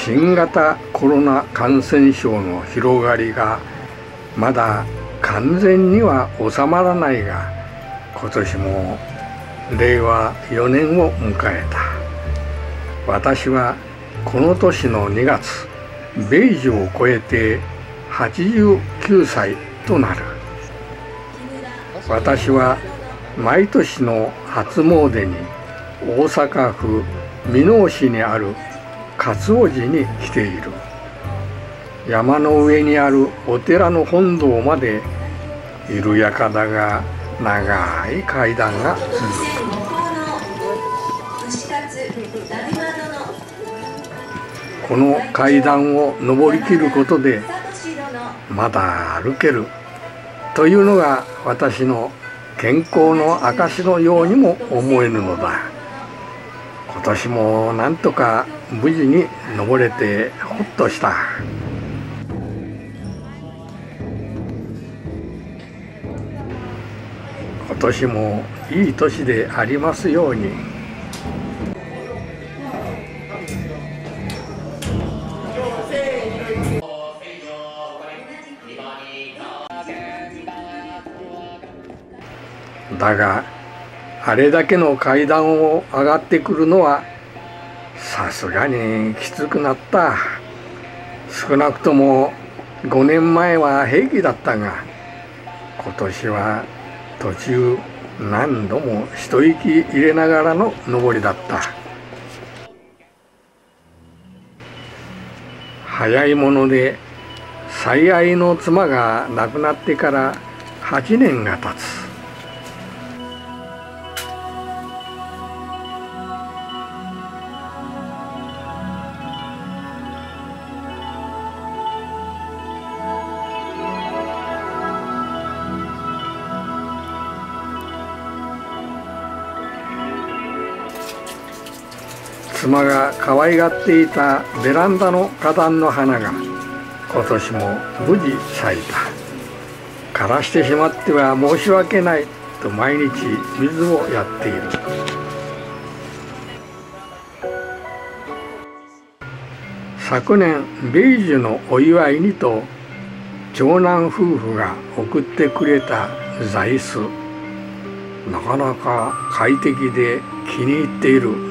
新型コロナ感染症の広がりがまだ完全には収まらないが、今年も令和4年を迎えた。私はこの年の2月、米寿を超えて89歳となる。私は毎年の初詣に大阪府箕面市にある勝尾寺に来ている。山の上にあるお寺の本堂まで緩やかだが長い階段が続く。この階段を上りきることでまだ歩けるというのが私の健康の証のようにも思えるのだ。今年もなんとか無事に登れてほっとした。今年もいい年でありますように。だがあれだけの階段を上がってくるのはさすがにきつくなった。少なくとも5年前は平気だったが、今年は途中何度も一息入れながらの登りだった。早いもので最愛の妻が亡くなってから8年が経つ。妻が可愛がっていたベランダの花壇の花が今年も無事咲いた。枯らしてしまっては申し訳ないと毎日水をやっている。昨年米寿のお祝いにと長男夫婦が送ってくれた座椅子、なかなか快適で気に入っている。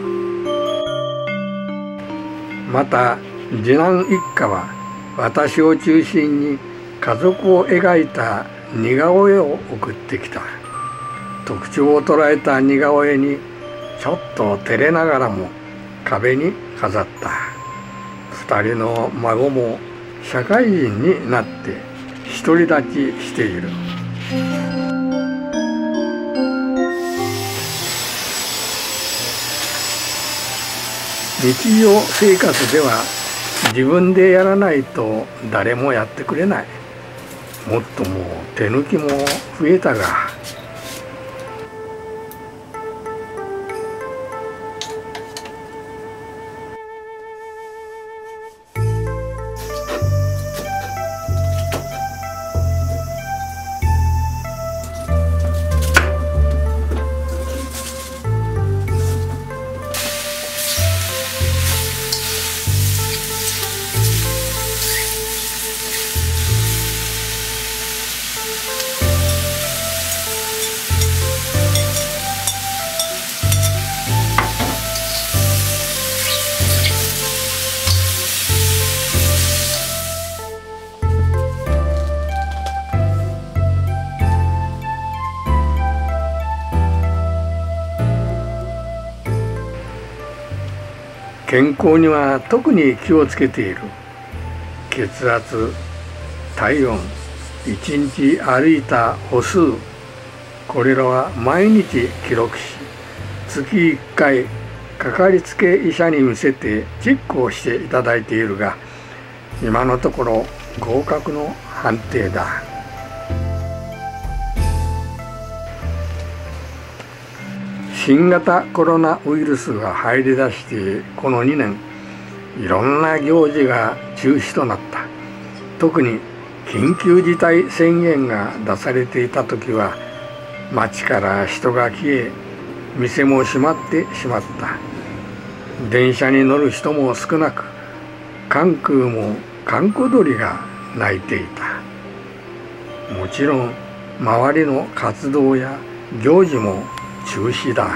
また次男一家は私を中心に家族を描いた似顔絵を送ってきた。特徴を捉えた似顔絵にちょっと照れながらも壁に飾った。2人の孫も社会人になって独り立ちしている。日常生活では自分でやらないと誰もやってくれない。もっとも手抜きも増えたが、健康には特に気をつけている。血圧、体温、1日歩いた歩数、これらは毎日記録し、月1回かかりつけ医者に見せてチェックをしていただいているが、今のところ合格の判定だ。新型コロナウイルスが入り出してこの2年、いろんな行事が中止となった。特に緊急事態宣言が出されていた時は街から人が消え、店も閉まってしまった。電車に乗る人も少なく、 関空も閑古鳥が鳴いていた。もちろん周りの活動や行事も中止だ。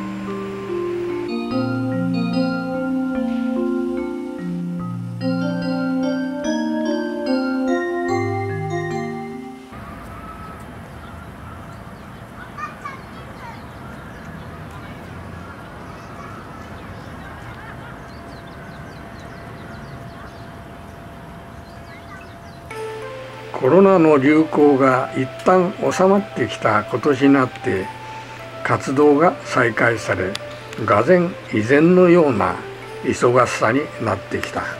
コロナの流行が一旦収まってきた今年になって活動が再開され、がぜん以前のような忙しさになってきた。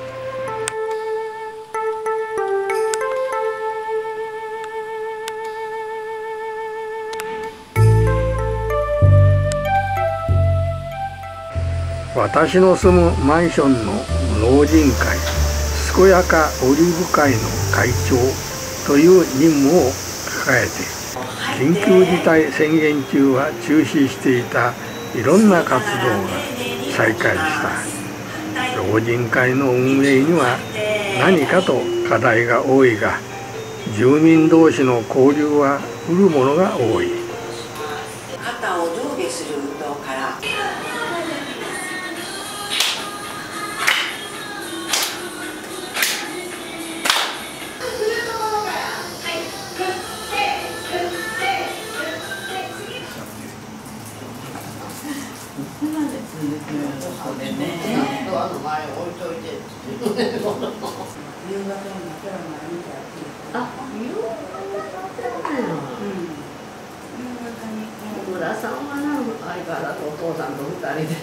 私の住むマンションの老人会、健やかオリーブ会の会長という任務を抱えて、緊急事態宣言中は中止していたいろんな活動が再開した。老人会の運営には何かと課題が多いが、住民同士の交流は得るものが多い。 肩を上下する運動から。 村さんはな、相変わらずお父さんと2人で。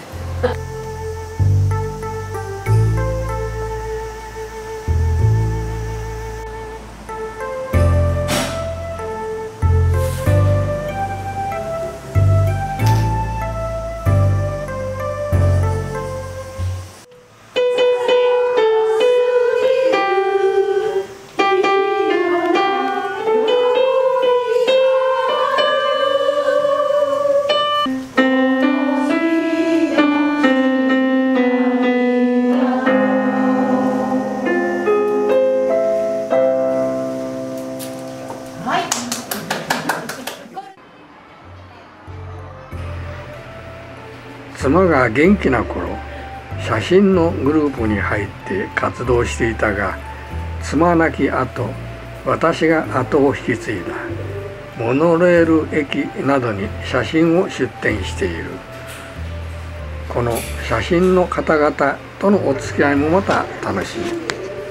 妻が元気な頃、写真のグループに入って活動していたが、妻亡き後、私が後を引き継いだ。モノレール駅などに写真を出展している。この写真の方々とのお付き合いもまた楽しい。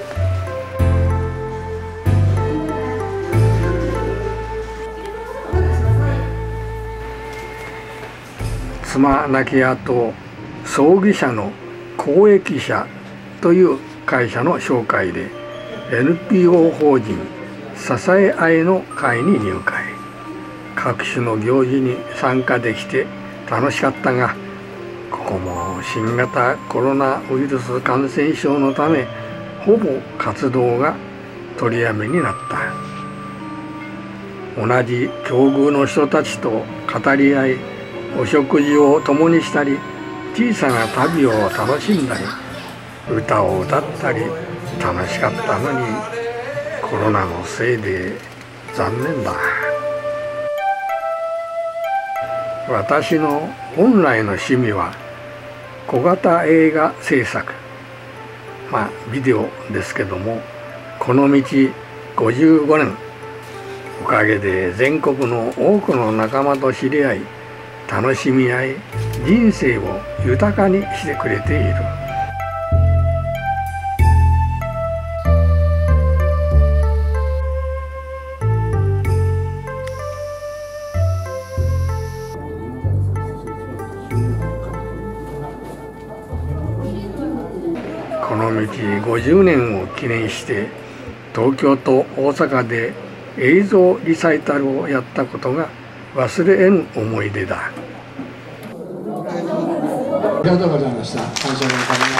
妻亡き後、葬儀社の公益社という会社の紹介で NPO 法人支え合いの会に入会。各種の行事に参加できて楽しかったが、ここも新型コロナウイルス感染症のためほぼ活動が取りやめになった。同じ境遇の人たちと語り合い、お食事を共にしたり、小さな旅を楽しんだり、歌を歌ったり楽しかったのに、コロナのせいで残念だ。私の本来の趣味は小型映画制作、ビデオですけども、この道55年、おかげで全国の多くの仲間と知り合い、楽しみ合い、人生を豊かにしてくれている。この道50年を記念して、東京と大阪で映像リサイタルをやったことが忘れ得ぬ思い出だ。 ありがとうございました。感謝を申し上げます。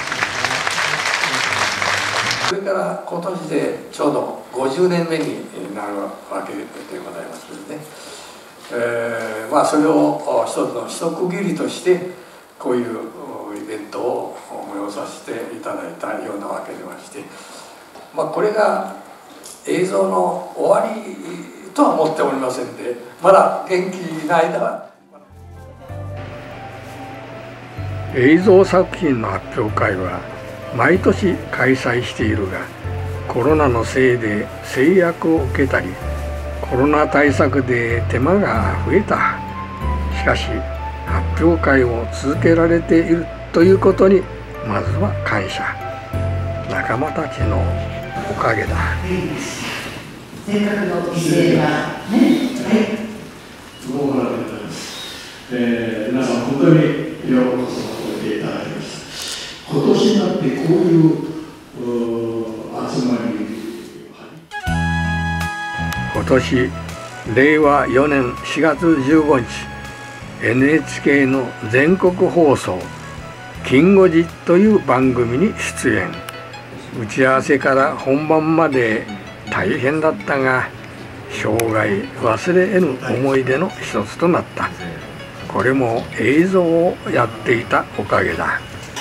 それから今年でちょうど50年目になるわけでございますけどね。それを一つの一区切りとしてこういうイベントを催させていただいたようなわけでまして、これが映像の終わりとは思っておりませんで、まだ元気な間は。映像作品の発表会は毎年開催しているが、コロナのせいで制約を受けたり、コロナ対策で手間が増えた。しかし発表会を続けられているということにまずは感謝。仲間たちのおかげだ。 せっかくの犠牲がね。 どうもありがとうございます。皆さん本当にようこそおいでいただきました。今年になってこういう集まり。 今年令和4年4月15日 NHK の全国放送「きん5時」という番組に出演。打ち合わせから本番まで大変だったが、生涯忘れ得ぬ思い出の一つとなった。これも映像をやっていたおかげだ。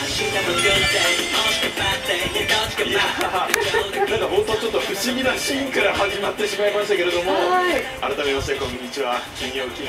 なんか本当ちょっと不思議なシーンから始まってしまいましたけれども、改めましてこんにちは。金曜日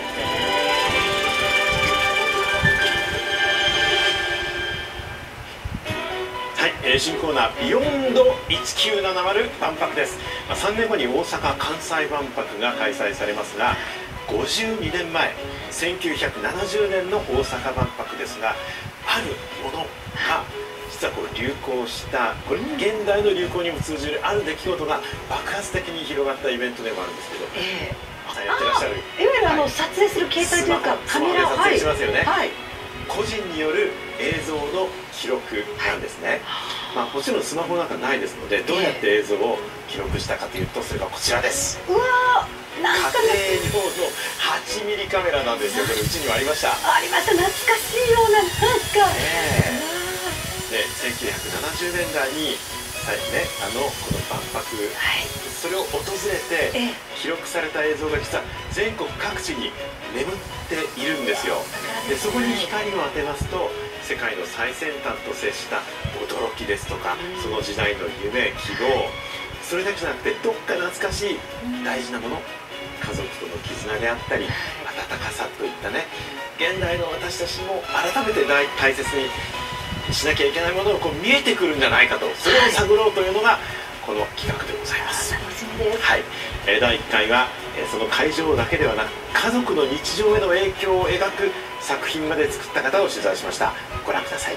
新コーナー「ビヨンド1970万博」です。3年後に大阪・関西万博が開催されますが、52年前1970年の大阪万博ですが、あるものが実は流行した、これ現代の流行にも通じるある出来事が爆発的に広がったイベントでもあるんですけど、やってらっしゃる、 いわゆる撮影する携帯というかカメラを撮影しますよね。個人による映像の記録なんですね。もちろんスマホなんかないですので、どうやって映像を記録したかというと、それがこちらです。 うわー、なんか家庭用の8ミリカメラなんですよ。これうちにはありました。 ありました。懐かしいような、なんかで、1970年代にこの万博、それを訪れて記録された映像が実は全国各地に眠っているんですよ。でそこに光を当てますと、世界の最先端と接した驚きですとか、その時代の夢、希望、それだけじゃなくてどっか懐かしい大事なもの、家族との絆であったり温かさといったね、現代の私たちも改めて大切にしなきゃいけないものが見えてくるんじゃないかと、それを探ろうというのがこの企画でございます。第1回はその会場だけではなく、家族の日常への影響を描く作品まで作った方を取材しました。ご覧ください。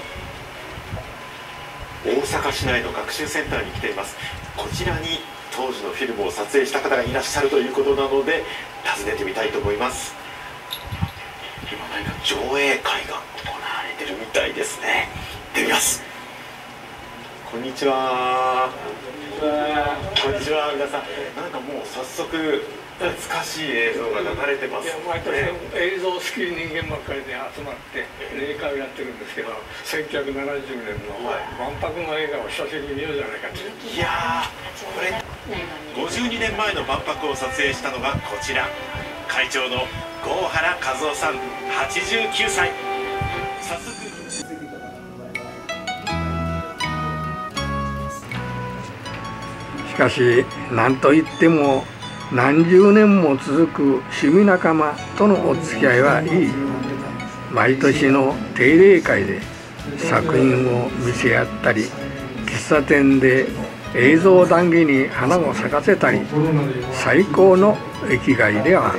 大阪市内の学習センターに来ています。こちらに当時のフィルムを撮影した方がいらっしゃるということなので、訪ねてみたいと思います。今何か上映会が行われてるみたいですね。行ってみます。こんにちは。こんにちは、皆さん。なんかもう早速懐かしい映像が流れてます。 毎年映像好き人間ばっかりで集まって映画をやってるんですけど、1970年の万博の映画を久しぶりに見ようじゃないかと。 いやー、これ52年前の万博を撮影したのがこちら、会長の郷原和夫さん、89歳。早速しかし何といっても何十年も続く趣味仲間とのお付き合いはいい。毎年の定例会で作品を見せ合ったり、喫茶店で映像談義に花を咲かせたり、最高の生きがいである。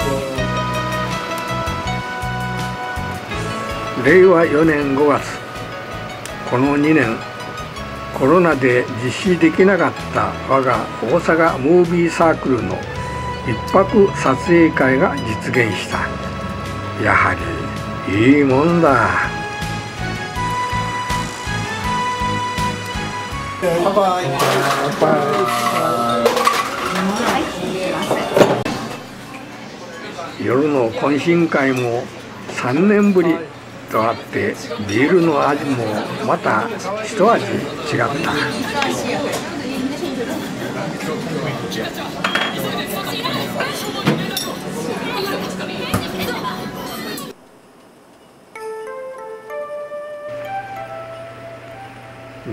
令和4年5月、この2年コロナで実施できなかった我が大阪ムービーサークルの一泊撮影会が実現した。やはりいいもんだ。 乾杯。 夜の懇親会も3年ぶりとあって、ビールの味もまた一味違った。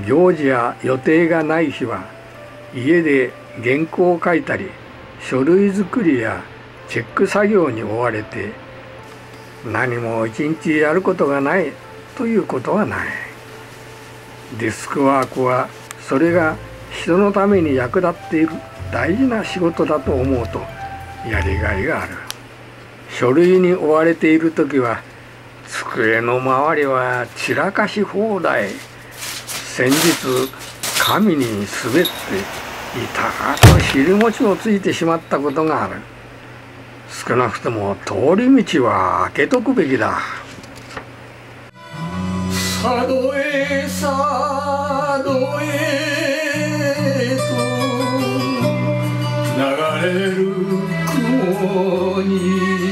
行事や予定がない日は家で原稿を書いたり書類作りやチェック作業に追われて何も一日やることがないということはない。デスクワークはそれが人のために役立っている大事な仕事だと思うとやりがいがある。書類に追われている時は机の周りは散らかし放題。先日紙に滑っていたと尻餅をついてしまったことがある。少なくとも通り道は開けとくべきだ。 佐渡へ佐渡へと流れる雲に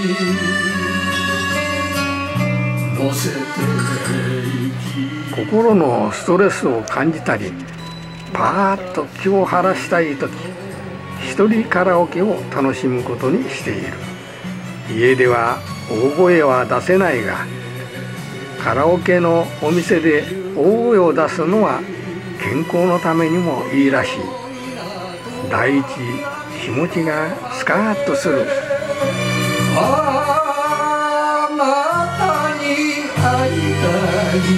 乗せて行き、 心のストレスを感じたりパーッと気を晴らしたい時、一人カラオケを楽しむことにしている。家では大声は出せないがカラオケのお店で大声を出すのは健康のためにもいいらしい。第一、気持ちがスカーッとする。 あなたに会いたい、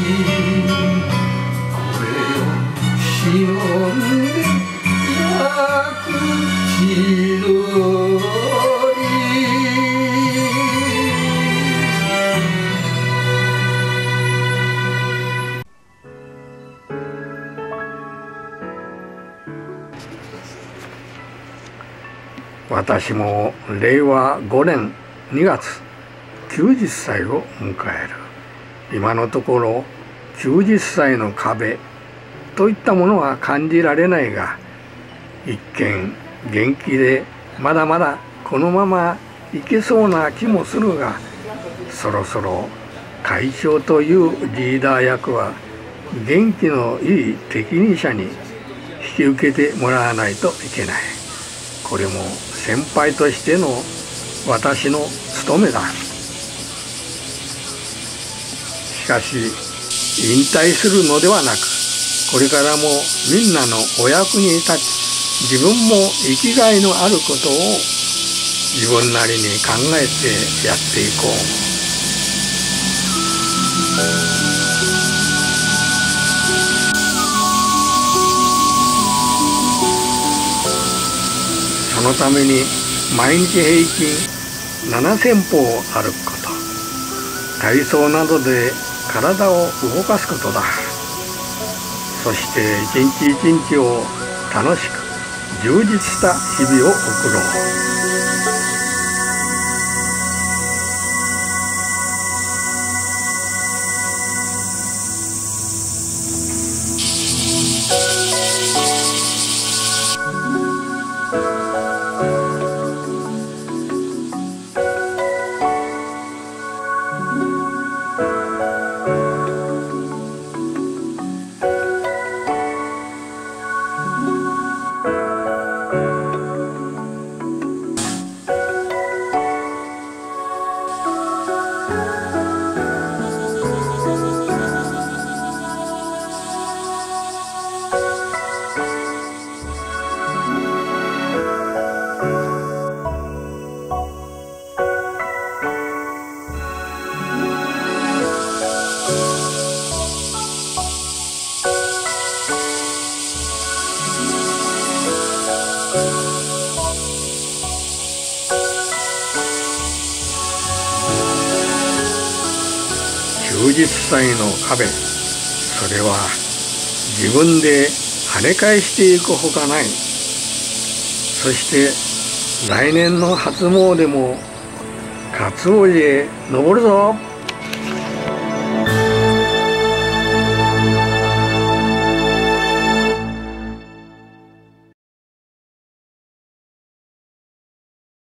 声を忍んで泣く千鳥。 私も令和5年2月90歳を迎える。今のところ90歳の壁といったものは感じられないが、一見元気でまだまだこのままいけそうな気もするが、そろそろ会長というリーダー役は元気のいい適任者に引き受けてもらわないといけない。これも先輩としての私の務めだ。しかし引退するのではなく、これからもみんなのお役に立ち、自分も生きがいのあることを自分なりに考えてやっていこう。そのために毎日平均7000歩を歩くこと、体操などで体を動かすことだ。そして一日一日を楽しく充実した日々を送ろう。90歳の壁、それは自分で跳ね返していくほかない。そして来年の初詣も勝尾寺へ登るぞ。